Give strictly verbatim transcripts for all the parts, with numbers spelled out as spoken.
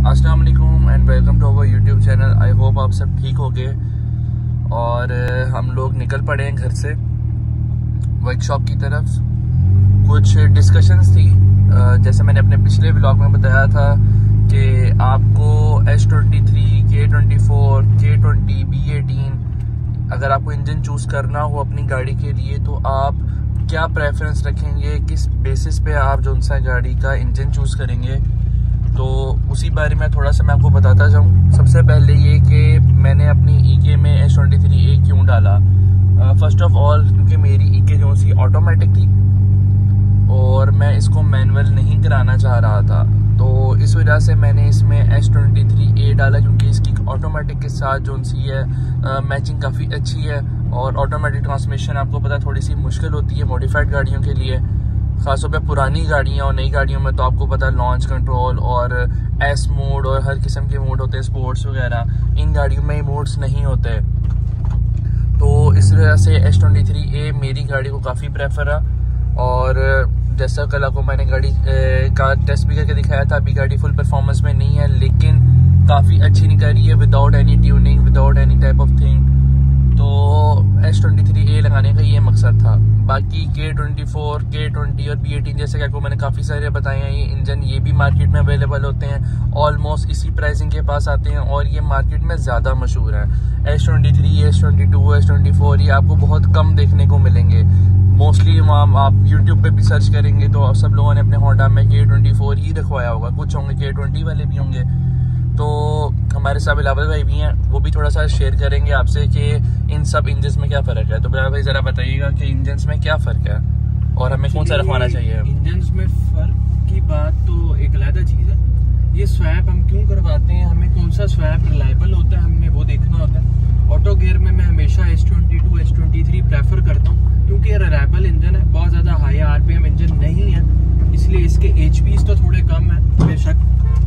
अस्सलाम वालेकुम and welcome to our YouTube channel. I hope आप सब ठीक हो गए और हम लोग निकल पड़े हैं घर से वर्कशॉप की तरफ। कुछ डिस्कशंस थी, जैसे मैंने अपने पिछले व्लॉग में बताया था कि आपको S twenty three, K twenty four, K twenty, B eighteen अगर आपको इंजन चूज़ करना हो अपनी गाड़ी के लिए तो आप क्या प्रेफरेंस रखेंगे, किस बेसिस पे आप जो सा गाड़ी का इंजन चूज़ करेंगे। तो उसी बारे में थोड़ा सा मैं आपको बताता जाऊँ। सबसे पहले ये कि मैंने अपनी ई के में एस ट्वेंटी थ्री ए क्यों डाला। फर्स्ट ऑफ ऑल क्योंकि मेरी ई के जो सी ऑटोमेटिक थी और मैं इसको मैनुअल नहीं कराना चाह रहा था, तो इस वजह से मैंने इसमें एस ट्वेंटी थ्री ए डाला क्योंकि इसकी ऑटोमेटिक के साथ जो सी है मैचिंग काफ़ी अच्छी है। और ऑटोमेटिक ट्रांसमिशन आपको पता थोड़ी सी मुश्किल होती है मॉडिफाइड गाड़ियों के लिए, खासतौर पे पुरानी गाड़ियाँ और नई गाड़ियों में तो आपको पता लॉन्च कंट्रोल और एस मोड और हर किस्म के मोड होते हैं, स्पोर्ट्स वगैरह। इन गाड़ियों में मोड्स नहीं होते, तो इस वजह से एस ट्वेंटी थ्री ए मेरी गाड़ी को काफ़ी प्रेफर है। और जैसा कल आपको मैंने गाड़ी ए, का टेस्ट भी करके दिखाया था, अभी गाड़ी फुल परफॉर्मेंस में नहीं है लेकिन काफ़ी अच्छी निकल रही है without any tuning, without any type of thing. तो एस ट्वेंटी थ्री ए लगाने का ये मकसद था। बाकी के ट्वेंटी फोर, के ट्वेंटी और बी एटीन जैसे कि आपको मैंने काफ़ी सारे बताए हैं, ये इंजन ये भी मार्केट में अवेलेबल होते हैं, ऑलमोस्ट इसी प्राइसिंग के पास आते हैं और ये मार्केट में ज़्यादा मशहूर है। S twenty three, S twenty two, S twenty four ये आपको बहुत कम देखने को मिलेंगे। मोस्टली वहाँ आप यूट्यूब पे भी सर्च करेंगे तो सब लोगों ने अपने होंडा में के ट्वेंटी फोर ही रखवाया होगा, कुछ होंगे के ट्वेंटी वाले भी होंगे। तो हमारे साथ बिलावल भाई भी हैं, वो भी थोड़ा सा शेयर करेंगे आपसे कि इन सब इंजन्स में क्या फ़र्क है। तो बिलावल भाई ज़रा बताइएगा कि इंजन्स में क्या फ़र्क है और हमें कौन सा रखवाना चाहिए। इंजन्स में फ़र्क की बात तो एक अलग चीज़ है। ये स्वैप हम क्यों करवाते हैं, हमें कौन सा स्वैप रिलायबल होता है, हमने वो देखना होता है। ऑटो गियर में मैं हमेशा S twenty two, S twenty three prefer करता हूँ क्योंकि ये रिलायबल इंजन है, बहुत ज़्यादा high R P M engine नहीं है, इसलिए इसके एच पीज़ तो थोड़े कम है बेशक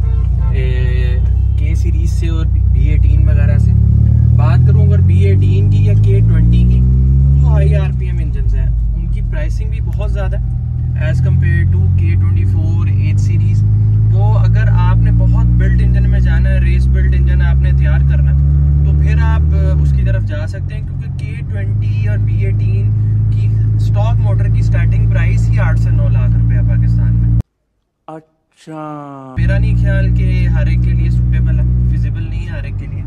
के सीरीज से और बी एटीन वगैरह से। बात करूं अगर बी एटीन की या के ट्वेंटी की, तो हाई आरपीएम इंजन हैं, उनकी प्राइसिंग भी बहुत ज़्यादा है as compare to K twenty four, eight series. तो अगर आपने बहुत बिल्ट इंजन में जाना है, रेस बिल्ट इंजन आपने तैयार करना है, तो फिर आप उसकी तरफ जा सकते हैं क्योंकि के ट्वेंटी और बी एटीन की स्टॉक मोटर की स्टार्टिंग प्राइस ही आठ से नौ लाख रुपया पाकिस्तान में। अच्छा, मेरा नहीं ख्याल कि हर एक के लिए सूटेबल है, फिजिबल नहीं है हर एक के लिए।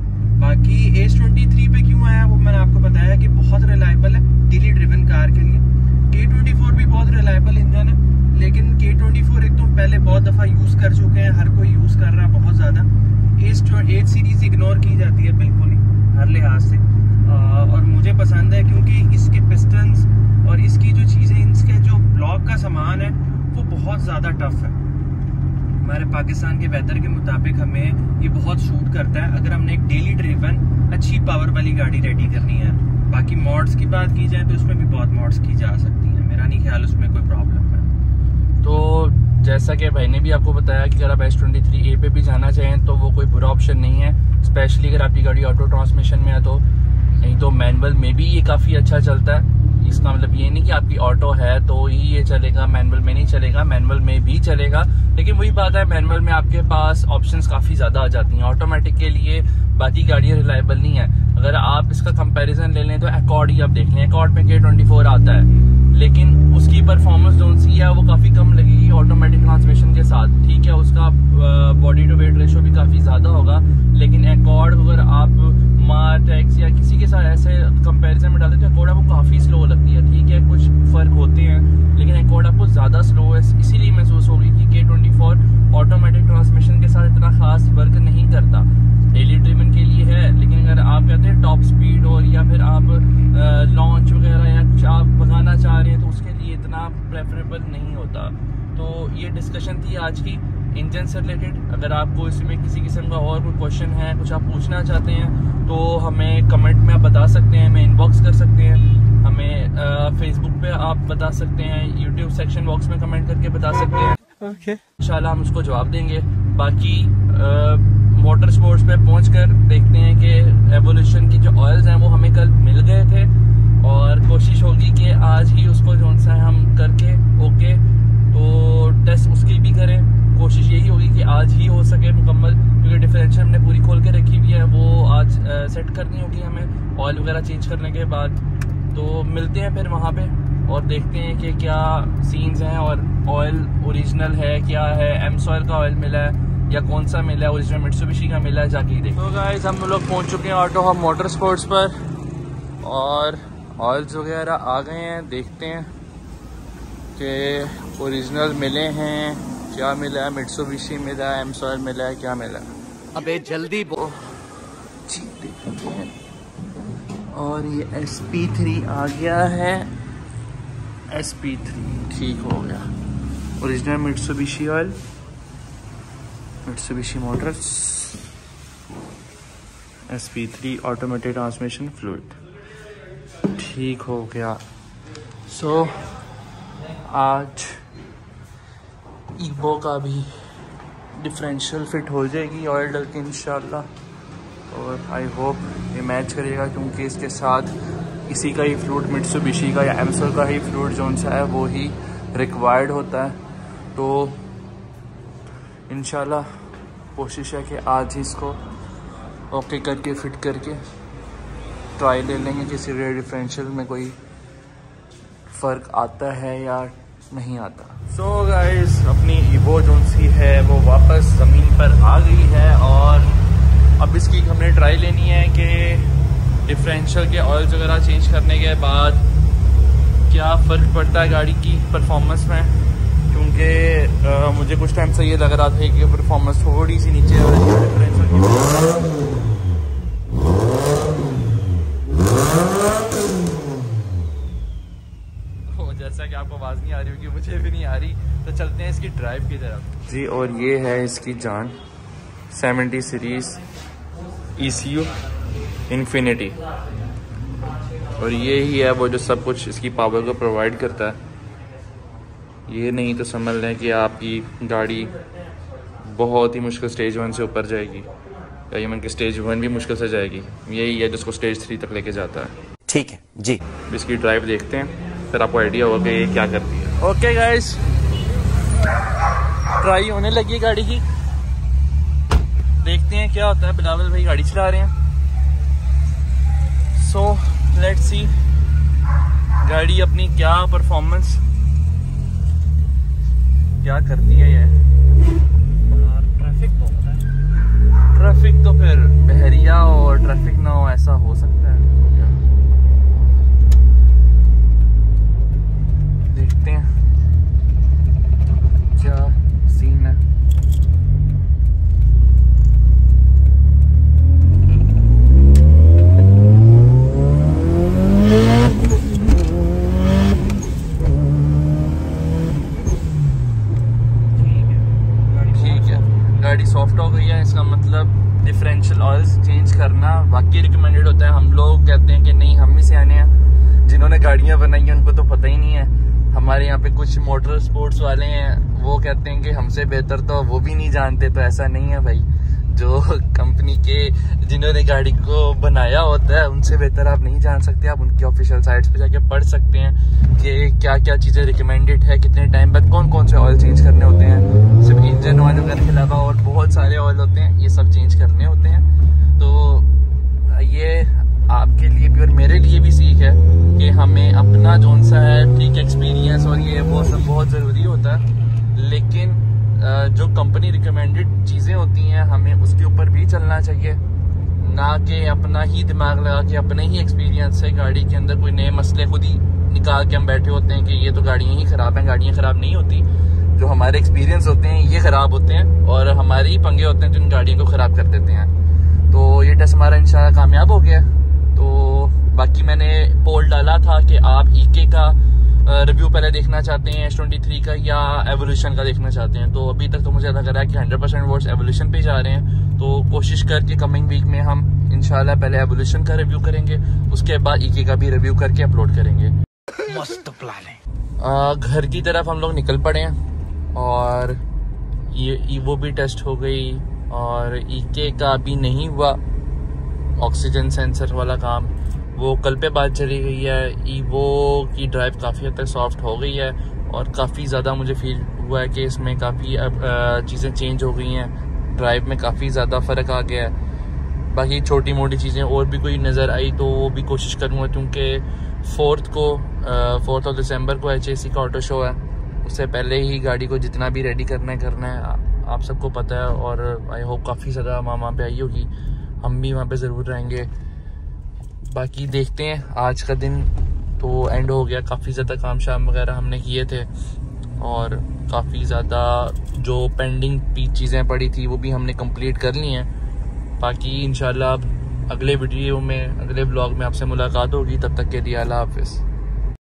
बाकी एस ट्वेंटी थ्री पे क्यों आया वो मैंने आपको बताया कि बहुत रिलायबल है डेली ड्रिवन कार के लिए। के ट्वेंटी फोर भी बहुत रिलायबल इंजन है लेकिन के ट्वेंटी फोर एक तो पहले बहुत दफ़ा यूज़ कर चुके हैं, हर कोई यूज़ कर रहा है बहुत ज़्यादा। एस एट सीरीज इग्नोर की जाती है बिल्कुल ही हर लिहाज से, और मुझे पसंद है क्योंकि इसके पिस्टन्स और इसकी जो चीज़ें, इसके जो ब्लॉक का सामान है वो बहुत ज़्यादा टफ है। हमारे पाकिस्तान के वेदर के मुताबिक हमें ये बहुत सूट करता है अगर हमने एक डेली ड्रिवन अच्छी पावर वाली गाड़ी रेडी करनी है। बाकी मॉड्स की बात की जाए तो उसमें भी बहुत मॉड्स की जा सकती हैं, मेरा नहीं ख्याल उसमें कोई प्रॉब्लम है। तो जैसा कि भाई ने भी आपको बताया कि अगर आप एस ट्वेंटी थ्री ए पे भी जाना चाहें तो वो कोई बुरा ऑप्शन नहीं है, स्पेशली अगर आपकी गाड़ी ऑटो ट्रांसमिशन में है तो। नहीं तो मैनुअल में भी ये काफ़ी अच्छा चलता है। इसका मतलब ये नहीं कि आपकी ऑटो है तो ही ये चलेगा, मैनुअल में नहीं चलेगा, मैनुअल में भी चलेगा। लेकिन वही बात है, मैनुअल में आपके पास ऑप्शंस काफ़ी ज़्यादा आ जाती हैं, ऑटोमेटिक के लिए बाकी गाड़ियाँ रिलायबल नहीं है। अगर आप इसका कंपैरिजन ले लें तो एकॉर्ड ही आप देख लें, एकॉर्ड में के ट्वेंटी फोर आता है लेकिन उसकी परफॉर्मेंस जो सी है वो काफ़ी कम लगेगी ऑटोमेटिक ट्रांसमिशन के साथ। ठीक है, उसका बॉडी टू वेट रेशो भी काफ़ी ज़्यादा होगा, लेकिन एकॉर्ड अगर आप मार्क एक्स या किसी के साथ ऐसे कंपैरिजन में डालते तो एकॉर्ड आपको काफ़ी स्लो लगती है। ठीक है, कुछ फ़र्क होते हैं लेकिन एकॉर्ड आपको ज़्यादा स्लो है, इसीलिए महसूस होगी कि के ट्वेंटी फोर ऑटोमेटिक ट्रांसमिशन के साथ इतना खास वर्क नहीं करता। डेली ड्रिवन के लिए है, लेकिन अगर आप कहते हैं टॉप स्पीड और या फिर आप लॉन्च वगैरह या कुछ आप भगाना चाह रहे हैं तो उसके लिए इतना प्रेफरेबल नहीं होता। तो ये डिस्कशन थी आज की इंजन से रिलेटेड। अगर आपको इसमें किसी किस्म का और कोई क्वेश्चन है, कुछ आप पूछना चाहते हैं तो हमें कमेंट में आप बता सकते हैं, हमें इनबॉक्स कर सकते हैं, हमें फेसबुक पे आप बता सकते हैं, यूट्यूब सेक्शन बॉक्स में कमेंट करके बता सकते हैं। ओके, इंशाल्लाह हम उसको जवाब देंगे। बाकी मोटर स्पोर्ट्स पे पहुंचकर देखते हैं कि एवोल्यूशन की जो ऑयल्स हैं वो हमें कल मिल गए थे और कोशिश होगी कि आज ही उसको जो सा हम करके ओके तो टेस्ट उसकी भी करें। कोशिश यही होगी कि आज ही हो सके मुकम्मल, सेट करनी होगी हमें ऑयल वगैरह चेंज करने के बाद। तो मिलते हैं फिर वहाँ पे और देखते हैं कि क्या सीन्स हैं और ऑयल ओरिजिनल है क्या है, एमसॉइल का ऑयल मिला है या कौन सा मिला है, ओरिजिनल मित्सुबिशी का मिला है, जाके ही देखते हैं। तो गाइस हम लोग पहुँच चुके हैं ऑटो हब मोटर स्पोर्ट्स पर और ऑयल्स वगैरह आ गए हैं। देखते हैं कि ओरिजिनल मिले हैं, क्या मिला है, मित्सुबिशी मिला है, एमसॉइल मिला है, क्या मिला है। अबे जल्दी बो जी देखते हैं। और ये एस पी थ्री आ गया है, एस पी थ्री ठीक हो गया। Original Mitsubishi oil, Mitsubishi motors, S P three automated transmission fluid ठीक हो गया। सो so, आज ईवो का भी डिफरेंशियल फिट हो जाएगी ऑयल डल के इंशाल्लाह। और आई होप ये मैच करेगा क्योंकि इसके साथ इसी का ही फ्लूइड मित्सुबिशी का या एमसॉइल का ही फ्लूइड जो सा है वो ही रिक्वायर्ड होता है। तो इंशाल्लाह कोशिश है कि आज ही इसको ओके करके फिट करके ट्राई ले लेंगे किसी रेयर डिफरेंशियल में कोई फ़र्क आता है या नहीं आता। सो so गाइस अपनी ईवो जो सी है वो वापस ज़मीन पर आ गई है और अब इसकी हमने ट्राई लेनी है कि डिफरेंशियल के ऑयल वगैरह चेंज करने के बाद क्या फ़र्क पड़ता है गाड़ी की परफॉर्मेंस में। क्योंकि मुझे कुछ टाइम से ये लग रहा था कि परफॉर्मेंस थोड़ी सी नीचे है डिफरेंशियल की। जैसा कि आपको आवाज़ नहीं आ रही होगी, मुझे भी नहीं आ रही। तो चलते हैं इसकी ड्राइव की तरफ जी। और ये है इसकी जान seventy series E C U infinity और ये ही है वो जो सब कुछ इसकी पावर को प्रोवाइड करता है। ये नहीं तो समझ लें कि आपकी गाड़ी बहुत ही मुश्किल स्टेज वन से ऊपर जाएगी या इवन कि स्टेज वन भी मुश्किल से जाएगी। यही है जिसको स्टेज थ्री तक लेके जाता है। ठीक है जी, इसकी ड्राइव देखते हैं फिर आपको आइडिया होगा कि ये क्या करती है। ओके गाइस ट्राई होने लगी है गाड़ी की, देखते हैं क्या होता है। बिलावल भाई गाड़ी चला रहे हैं। सो लेट्स सी गाड़ी अपनी क्या परफॉर्मेंस क्या करती है। ये ट्रैफिक बहुत है, ट्रैफिक तो फिर बहरिया और ट्रैफिक ना हो ऐसा हो सकता है। देखते हैं क्या सीन है। ठीक है गाड़ी सॉफ्ट हो गई है, इसका मतलब डिफरेंशियल ऑयल्स चेंज करना वाकई रिकमेंडेड होता है। हम लोग कहते हैं कि नहीं हम ही सियाने हैं, जिन्होंने गाड़ियां बनाई हैं उनको तो पता ही नहीं है। हमारे यहाँ पे कुछ मोटर स्पोर्ट्स वाले हैं वो कहते हैं कि हमसे बेहतर तो वो भी नहीं जानते। तो ऐसा नहीं है भाई, जो कंपनी के जिन्होंने गाड़ी को बनाया होता है उनसे बेहतर आप नहीं जान सकते। आप उनकी ऑफिशियल साइट्स पे जाके पढ़ सकते हैं कि क्या क्या चीज़ें रिकमेंडेड है, कितने टाइम बाद कौन कौन से ऑयल चेंज करने होते हैं। सिर्फ इंजन ऑयल वगैरह के अलावा और बहुत सारे ऑयल होते हैं, ये सब चेंज करने होते हैं। तो ये आपके लिए भी और मेरे लिए भी सीख है कि हमें अपना जोन सा है ठीक एक्सपीरियंस और ये वो सब बहुत ज़रूरी होता है। लेकिन जो कंपनी रिकमेंडेड चीज़ें होती हैं हमें उसके ऊपर भी चलना चाहिए, ना कि अपना ही दिमाग लगा के अपने ही एक्सपीरियंस से गाड़ी के अंदर कोई नए मसले खुद ही निकाल के हम बैठे होते हैं कि ये तो गाड़ियाँ ही ख़राब हैं। गाड़ियाँ ख़राब नहीं होती, जो हमारे एक्सपीरियंस होते हैं ये ख़राब होते हैं और हमारे ही पंगे होते हैं जो इन गाड़ियों को ख़राब कर देते हैं। तो ये टेस्ट हमारा इंशाल्लाह कामयाब हो गया। तो बाकी मैंने पोल डाला था कि आप ईके का रिव्यू पहले देखना चाहते हैं एस ट्वेंटी थ्री का या एवोल्यूशन का देखना चाहते हैं। तो अभी तक तो मुझे लग रहा है कि हंड्रेड परसेंट वोट्स एवोल्यूशन पे जा रहे हैं। तो कोशिश करके कमिंग वीक में हम इंशाल्लाह पहले एवोल्यूशन का रिव्यू करेंगे, उसके बाद ईके का भी रिव्यू करके अपलोड करेंगे। मस्त प्लान है। घर की तरफ हम लोग निकल पड़े हैं और ये ईवो भी टेस्ट हो गई और ईके का अभी नहीं हुआ ऑक्सीजन सेंसर वाला काम, वो कल पे बात चली गई है। ईवो की ड्राइव काफ़ी हद तक सॉफ्ट हो गई है और काफ़ी ज़्यादा मुझे फील हुआ है कि इसमें काफ़ी चीज़ें चेंज हो गई हैं, ड्राइव में काफ़ी ज़्यादा फ़र्क आ गया है। बाकी छोटी मोटी चीज़ें और भी कोई नज़र आई तो वो भी कोशिश करूँगा, क्योंकि फोर्थ को फोर्थ ऑफ दिसंबर को एच ए सी का ऑटो शो है। उससे पहले ही गाड़ी को जितना भी रेडी करना है करना है, आप सबको पता है। और आई होप काफ़ी ज़्यादा माँ वहाँ पे आई होगी, हम भी वहाँ पे ज़रूर रहेंगे। बाकी देखते हैं, आज का दिन तो एंड हो गया। काफ़ी ज़्यादा काम शाम वगैरह हमने किए थे और काफ़ी ज़्यादा जो पेंडिंग चीज़ें पड़ी थी वो भी हमने कंप्लीट कर ली हैं। बाकी इंशाल्लाह अगले वीडियो में, अगले ब्लॉग में आपसे मुलाकात होगी। तब तक के लिए अल्लाह हाफिज़।